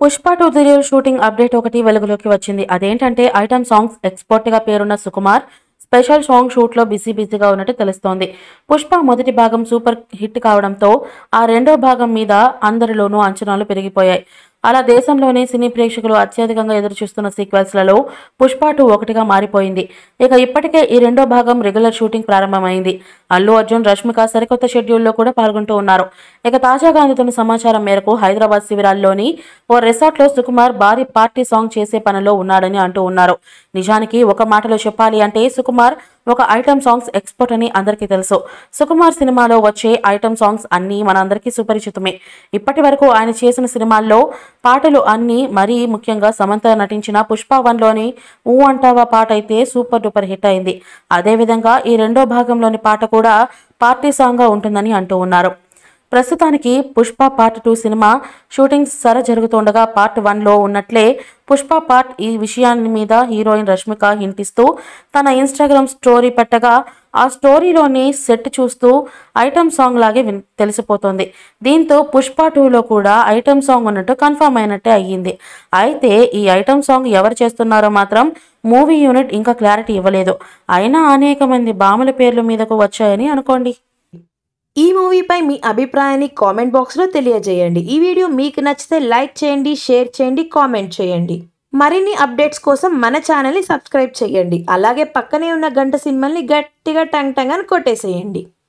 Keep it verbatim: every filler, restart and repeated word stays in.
Pushpa two theory shooting update ఒకటి వెలుగులోకి వచ్చింది. అదేంటంటే ఐటమ్ సాంగ్స్ ఎక్స్‌పర్ట్ గా పేరున్న సుకుమార్ స్పెషల్ సాంగ్ షూట్ లో బిజీ బిజీగా ఉన్నట్టు తెలుస్తోంది. పుష్ప మొదటి భాగం సూపర్ హిట్ కావడంతో ఆ రెండో భాగం మీద అందరిలోనూ అంచనాలు పెరిగిపోయాయి. అలా దేశంలోని సినీ ప్రేక్షకులు అత్యధికంగా ఎదురుచూస్తున్న సీక్వెల్స్లలో పుష్ప టూ ఒకటిగా మారిపోయింది. ఇక ఇప్పటికే ఈ రెండో భాగం రెగ్యులర్ షూటింగ్ ప్రారంభమైంది. అల్లు అర్జున్, రష్మిక సరికొత్త షెడ్యూల్లో కూడా పాల్గొంటూ ఉన్నారు. ఇక తాజాగా అందుతున్న సమాచారం మేరకు హైదరాబాద్ శివార్లలోని ఓ రిసార్ట్లో సుకుమార్ భారీ పార్టీ సాంగ్ చేసే పనిలో ఉన్నాడని అంటూ ఉన్నారు. నిజానికి ఒక మాటలో చెప్పాలి అంటే సుకుమార్ ఒక ఐటమ్ సాంగ్స్ ఎక్స్‌పర్ట్ అని అందరికీ తెలుసు. సుకుమార్ సినిమాలో వచ్చే ఐటమ్ సాంగ్స్ అన్నీ మనందరికీ సుపరిచితమే. ఇప్పటి వరకు ఆయన చేసిన సినిమాల్లో పాటలు అన్నీ, మరీ ముఖ్యంగా సమంత నటించిన పుష్ప వన్‌లోని ఊ అంటావా పాట అయితే సూపర్ డూపర్ హిట్ అయింది. అదేవిధంగా ఈ రెండో భాగంలోని పాట కూడా పార్టీ సాంగ్గా ఉంటుందని అంటూ ఉన్నారు. ప్రస్తుతానికి Pushpa part two cinema shooting సర జరుగుతుండగా పార్ట్ వన్లో ఉన్నట్లే పుష్ప పార్ట్ ఈ విషయాన్ని మీద హీరోయిన్ రష్మిక హింట్ ఇస్తూ తన ఇన్స్టాగ్రామ్ స్టోరీ పెట్టగా ఆ స్టోరీలోని సెట్ చూస్తూ ఐటమ్ సాంగ్ లాగే తెలిసిపోతుంది. దీంతో పుష్ప టూలో కూడా ఐటమ్ సాంగ్ ఉన్నట్టు కన్ఫర్మ్ అయినట్టే అయ్యింది. అయితే ఈ ఐటమ్ సాంగ్ ఎవరు చేస్తున్నారో మాత్రం మూవీ యూనిట్ ఇంకా క్లారిటీ ఇవ్వలేదు. అయినా అనేక మంది భామల పేర్ల మీదకు వచ్చాయని అనుకోండి. ఈ మూవీపై మీ అభిప్రాయాన్ని కామెంట్ బాక్స్లో తెలియజేయండి. ఈ వీడియో మీకు నచ్చితే లైక్ చేయండి, షేర్ చేయండి, కామెంట్ చేయండి. మరిన్ని అప్డేట్స్ కోసం మన ఛానల్ని సబ్స్క్రైబ్ చేయండి. అలాగే పక్కనే ఉన్న గంట సింబల్ని గట్టిగా టంగ్ టంగ్ అని కొట్టేసేయండి.